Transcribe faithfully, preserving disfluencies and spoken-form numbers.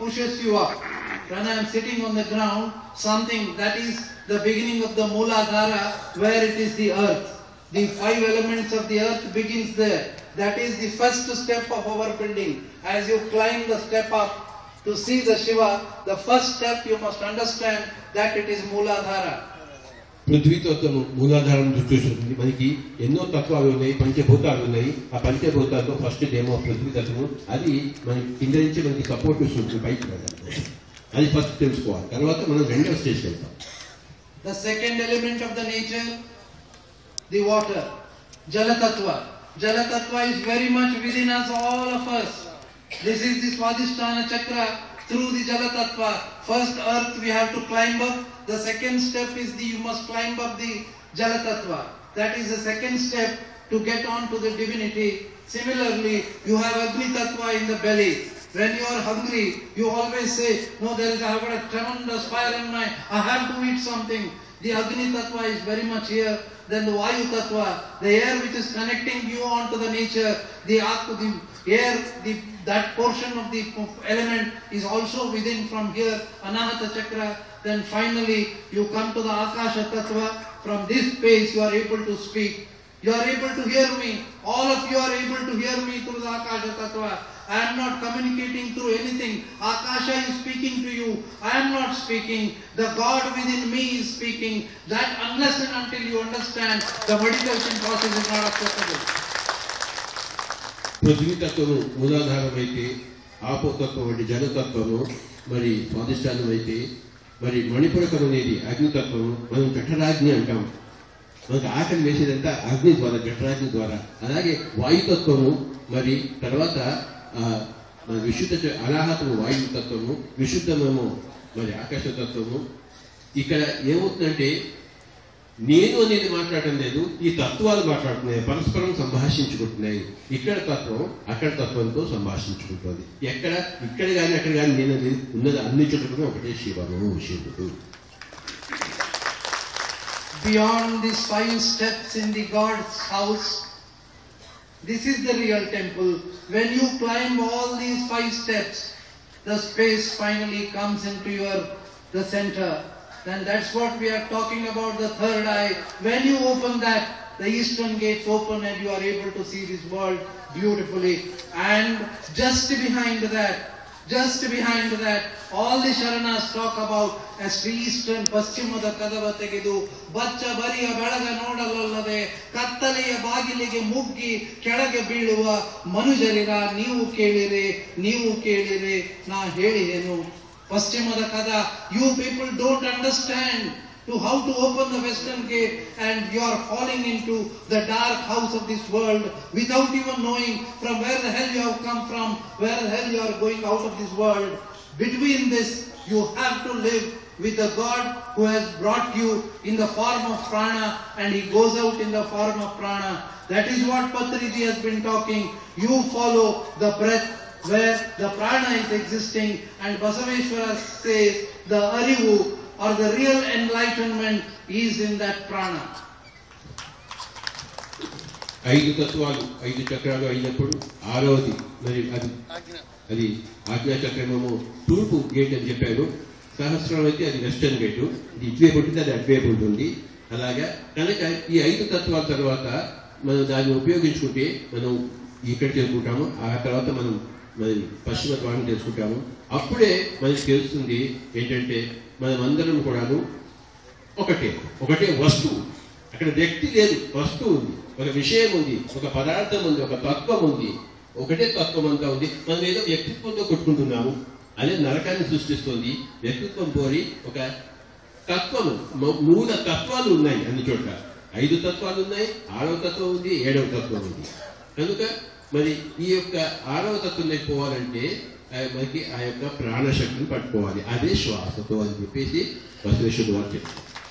pushes you up. When I am sitting on the ground, something that is the beginning of the Mooladhara, where it is the earth. The five elements of the earth begins there. That is the first step of our building. As you climb the step up to see the Shiva, the first step you must understand that it is Mooladhara. Prithvi తత్వం మూలాధారం చూస్తుంది. మనకి ఎన్నో తత్వాలు ఉన్నాయి, పంచభూతాలు ఉన్నాయి. ఆ పంచభూతాల్లో ఫస్ట్ ఏమో పృథ్వీ తత్వం. అది మనకి కింద నుంచి మనకి సపోర్ట్ ఇస్తుంది పైకి వెళ్ళాలి. అది ఫస్ట్ తెలుసుకోవాలి. తర్వాత మనం రెండవ స్టేజ్కి వెళ్తాం. The second element of the nature, the water, Jala Tattva. Jala Tattva is very much within us, all of us. This is the Swadhisthana Chakra. Through the Jala Tattva, first earth we have to climb up. The second step is the you must climb up the Jala Tattva. That is the second step to get on to the divinity. Similarly, you have Agni Tattva in the belly. When you are hungry, you always say, no, there is I have got a tremendous fire in my, I have to eat something. The Agni Tattva is very much here. Then the Vayu Tattva, the air which is connecting you on to the nature, the, the air, the, that portion of the element is also within from here, Anahata Chakra. Then finally, you come to the Akasha Tattva. From this space, you are able to speak. You are able to hear me. All of you are able to hear me through the Akasha Tattva. I am not communicating through anything. Akasha is speaking to you. I am not speaking. The God within me is speaking. That unless and until you understand, the meditation process is not acceptable. Prithvi తత్వము మూలాధారం అయితే, ఆపో తత్వం అంటే జలతత్వము, మరి స్వాధిష్టానం అయితే, మరి మణిపురకం అనేది అగ్నితత్వము. మనం జఠరాగ్ని అంటాం. మనకు ఆకలి వేసేదంతా అగ్ని ద్వారా, జఠరాగ్ని ద్వారా. అలాగే వాయుతత్వము, మరి తర్వాత విశుద్ధ అనాహతము వాయుతత్వము, విశుద్ధమేమో మరి ఆకాశతత్వము. ఇక్కడ ఏమవుతుందంటే నేను అనేది మాట్లాడటం లేదు, ఈ తత్వాలు మాట్లాడుతున్నాయి, పరస్పరం సంభాషించుకుంటున్నాయి. ఇక్కడ తత్వం అక్కడ తత్వంతో సంభాషించుకుంటుంది. ఎక్కడ ఇక్కడ కానీ అక్కడ కానీ నేను అనేది ఉన్నది అన్ని చోట్ల ఒకటే శివము, శివుడు. Beyond these five steps in the God's house, this is the real temple. When you climb all these five steps, the space finally comes into your the center. Then that's what we are talking about, the third eye. When you open that, the eastern gates open and you are able to see this world beautifully. And just behind that, just behind that, all the Sharanas talk about as eastern Paschimada Kadava Tegedu, Bacha Bariya Belaga Nodalallade, Kattaleya Bagilige Muggi, Kedage Biluva, Manujarira, Neevu Kelire, Neevu Kelire, Na Helihenu. Paschimada Kada, you people don't understand to how to open the western gate and you are falling into the dark house of this world without even knowing from where the hell you have come from, where the hell you are going out of this world. Between this, you have to live with the God who has brought you in the form of prana and he goes out in the form of prana. That is what Patriji has been talking. You follow the breath where the prana is existing, and Basaveshwara says the arivu or the real enlightenment is in that prana. ఐదు తత్వాలు, ఐదు చక్రాలు అయినప్పుడు ఆరవది మరి అది అది ఆజ్ఞా చక్రమేమో తూర్పు గేట్ అని చెప్పారు. సహస్రం అయితే అది వెస్టర్న్ గేటు. ఇది ఇటువైపు ఉంటుంది, అది అటువైపు ఉంటుంది. అలాగా కనుక ఈ ఐదు తత్వాల తర్వాత మనం దాన్ని ఉపయోగించుకుంటే మనం ఇక్కడ చేసుకుంటాము. ఆ తర్వాత మనం మరి పశ్చిమ ద్వారం చేసుకుంటాము. అప్పుడే మనకి తెలుస్తుంది ఏంటంటే మనమందరం కూడాను ఒకటే ఒకటే వస్తువు. అక్కడ వ్యక్తి లేదు, వస్తువు ఉంది, ఒక విషయం ఉంది, ఒక పదార్థం ఉంది, ఒక తత్వం ఉంది. ఒకటే తత్వం అంతా ఉంది. మనం ఏదో వ్యక్తిత్వంతో కొట్టుకుంటున్నాము. అదే నరకాన్ని సృష్టిస్తుంది. వ్యక్తిత్వం పోరి ఒక తత్వము, మూల తత్వాలు ఉన్నాయి అన్ని చోట్ల. ఐదు తత్వాలు ఉన్నాయి, ఆరవ తత్వం ఉంది, ఏడవ తత్వం ఉంది. కనుక మరి ఈ యొక్క ఆరవ తత్వంలోకి పోవాలంటే మనకి ఆ యొక్క ప్రాణశక్తిని పట్టుకోవాలి. అదే శ్వాసతో అని చెప్పేసి బసవేశ్వరుడు వారు చెప్పారు.